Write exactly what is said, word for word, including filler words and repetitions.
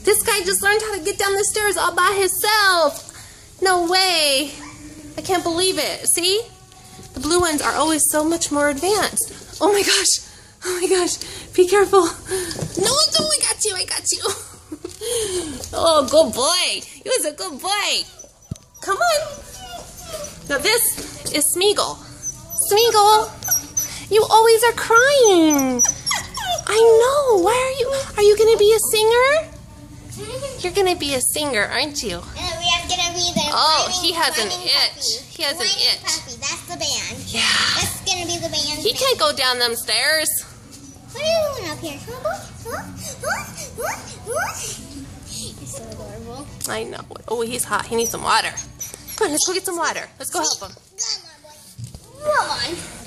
This guy just learned how to get down the stairs all by himself. No way. I can't believe it. See? The blue ones are always so much more advanced. Oh my gosh. Oh my gosh. Be careful. No, no, I got you. I got you. Oh, good boy. He was a good boy. Come on. Now this is Smegol. Smegol, you always are crying. I know. Why are you? Are you going to be a singer? You're going to be a singer, aren't you? And we are going to be the Oh, whining, he has an whining itch. puppy. He has an Whining itch. Puppy. That's the band. Yeah. That's going to be the band. He can't go down them stairs. What are you doing up here? Huh, boy? Huh? Huh? Huh? Huh? You're so adorable. I know. Oh, he's hot. He needs some water. Come on, let's go get some water. Let's go help him. Come on, boy. Come on.